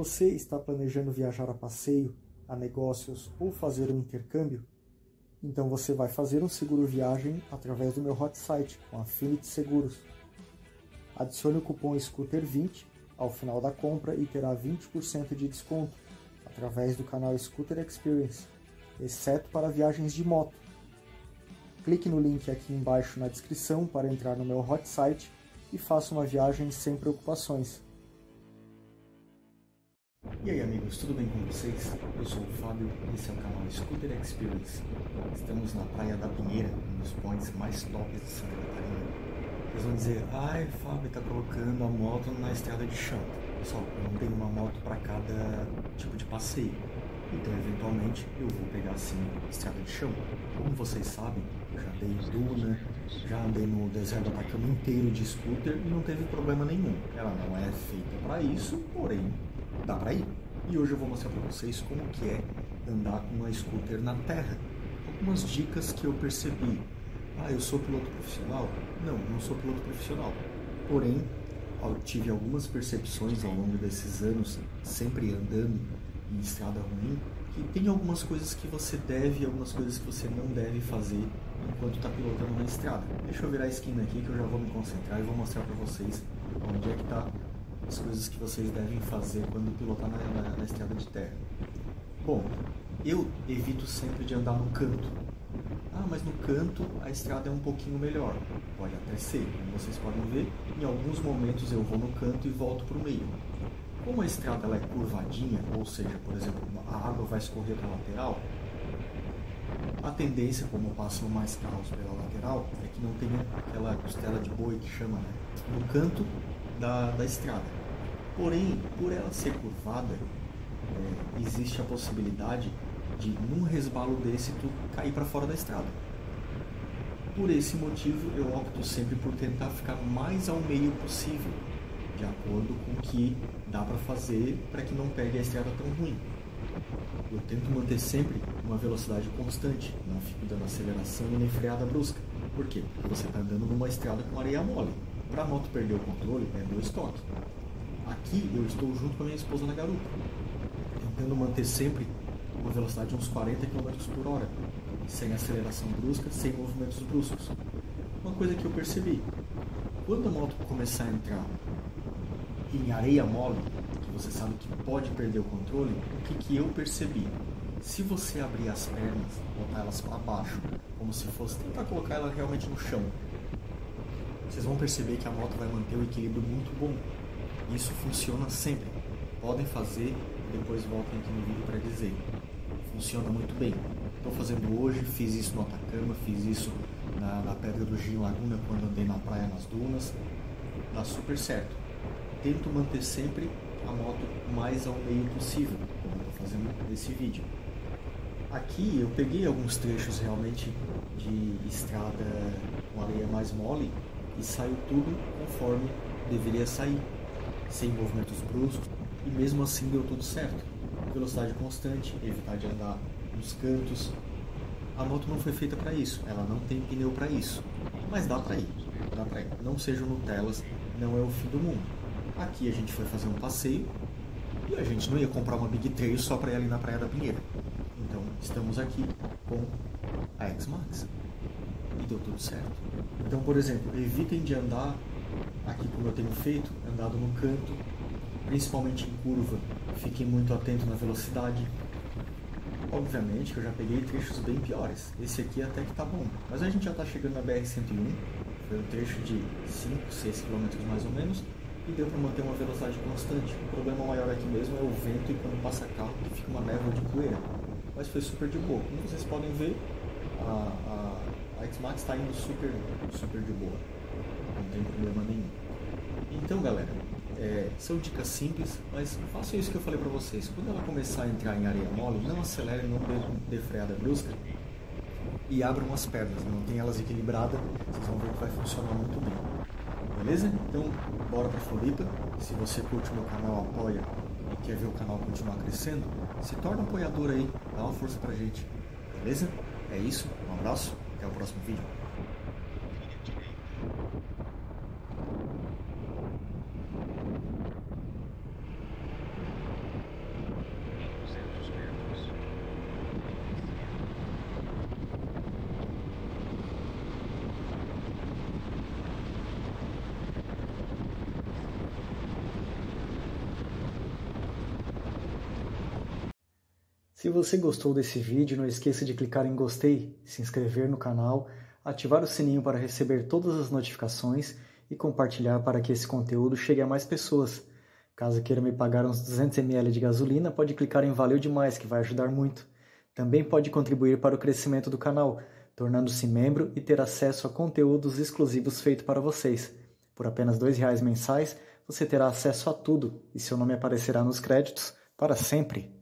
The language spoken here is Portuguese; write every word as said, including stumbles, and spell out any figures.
você está planejando viajar a passeio, a negócios ou fazer um intercâmbio, então você vai fazer um seguro viagem através do meu hot site com a Affinity Seguros. Adicione o cupom scooter vinte ao final da compra e terá vinte por cento de desconto através do canal Scooter Experience, exceto para viagens de moto. Clique no link aqui embaixo na descrição para entrar no meu hot site e faça uma viagem sem preocupações. E aí amigos, tudo bem com vocês? Eu sou o Fábio e esse é o canal Scooter Experience. Estamos na Praia da Pinheira, um dos pontos mais tops de Santa Catarina. Vocês vão dizer, ai Fábio, está colocando a moto na estrada de chão. Pessoal, eu não tenho uma moto para cada tipo de passeio. Então, eventualmente, eu vou pegar assim estrada de chão. Como vocês sabem, eu já andei em duna, já andei no deserto do Atacama inteiro de scooter e não teve problema nenhum. Ela não é feita para isso, porém, dá para ir. E hoje eu vou mostrar para vocês como que é andar com uma scooter na terra. Algumas dicas que eu percebi. Ah, eu sou piloto profissional? Não, não sou piloto profissional. Porém, eu tive algumas percepções ao longo desses anos, sempre andando em estrada ruim, que tem algumas coisas que você deve e algumas coisas que você não deve fazer enquanto está pilotando na estrada. Deixa eu virar a esquina aqui que eu já vou me concentrar e vou mostrar para vocês onde é que está as coisas que vocês devem fazer quando pilotar na, na, na estrada de terra. Bom, eu evito sempre de andar no canto. Ah, mas no canto a estrada é um pouquinho melhor. Pode até ser, como vocês podem ver, em alguns momentos eu vou no canto e volto para o meio. Como a estrada ela é curvadinha, ou seja, por exemplo, a água vai escorrer para a lateral, a tendência, como passam mais carros pela lateral, é que não tenha aquela costela de boi que chama, né, no canto da, da estrada. Porém, por ela ser curvada, é, existe a possibilidade de, num resbalo desse, tu cair para fora da estrada. Por esse motivo, eu opto sempre por tentar ficar mais ao meio possível, de acordo com o que dá para fazer para que não pegue a estrada tão ruim. Eu tento manter sempre uma velocidade constante, não fico dando aceleração e nem freada brusca. Por quê? Porque você está andando numa estrada com areia mole. Para a moto perder o controle, é dois toques. Aqui eu estou junto com a minha esposa na garupa, tentando manter sempre uma velocidade de uns quarenta quilômetros por hora, sem aceleração brusca, sem movimentos bruscos. Uma coisa que eu percebi, quando a moto começar a entrar em areia mole, que você sabe que pode perder o controle, o que, que eu percebi? Se você abrir as pernas, botar elas para baixo, como se fosse tentar colocar ela realmente no chão, vocês vão perceber que a moto vai manter o equilíbrio muito bom. Isso funciona sempre. Podem fazer e depois voltem aqui no vídeo para dizer. Funciona muito bem. Estou fazendo hoje, fiz isso no Atacama, fiz isso na, na Pedra do Gin Laguna quando andei na praia nas dunas. Dá super certo. Tento manter sempre a moto mais ao meio possível, como eu estou fazendo nesse vídeo. Aqui eu peguei alguns trechos realmente de estrada com areia mais mole e saiu tudo conforme deveria sair, sem movimentos bruscos, e mesmo assim deu tudo certo. Velocidade constante, evitar de andar nos cantos. A moto não foi feita para isso, ela não tem pneu para isso, mas dá para ir, dá para ir. Não sejam Nutelas, não é o fim do mundo. Aqui a gente foi fazer um passeio e a gente não ia comprar uma Big Trail só para ir ali na Praia da Pinheira. Então estamos aqui com a X-Max e deu tudo certo. Então, por exemplo, evitem de andar aqui como eu tenho feito, andado no canto, principalmente em curva. Fiquem muito atentos na velocidade. Obviamente que eu já peguei trechos bem piores. Esse aqui até que tá bom, mas a gente já está chegando na B R cento e um. Foi um trecho de cinco, seis quilômetros mais ou menos. E deu para manter uma velocidade constante. O problema maior aqui mesmo é o vento e quando passa carro que fica uma névoa de poeira. Mas foi super de boa. Como vocês podem ver, a, a, a X-Max está indo super, super de boa. Não tem problema nenhum. Então galera, é, são dicas simples, mas façam isso que eu falei para vocês. Quando ela começar a entrar em areia mole, não acelere, não dê, dê freada brusca e abram as pernas. Mantenham elas equilibradas, vocês vão ver que vai funcionar muito bem. Beleza? Então, bora pra Floripa. Se você curte o meu canal, apoia e quer ver o canal continuar crescendo, se torna apoiador aí, dá uma força pra gente. Beleza? É isso, um abraço, até o próximo vídeo. Se você gostou desse vídeo, não esqueça de clicar em gostei, se inscrever no canal, ativar o sininho para receber todas as notificações e compartilhar para que esse conteúdo chegue a mais pessoas. Caso queira me pagar uns duzentos mililitros de gasolina, pode clicar em Valeu Demais, que vai ajudar muito. Também pode contribuir para o crescimento do canal, tornando-se membro e ter acesso a conteúdos exclusivos feitos para vocês. Por apenas dois reais mensais, você terá acesso a tudo e seu nome aparecerá nos créditos para sempre.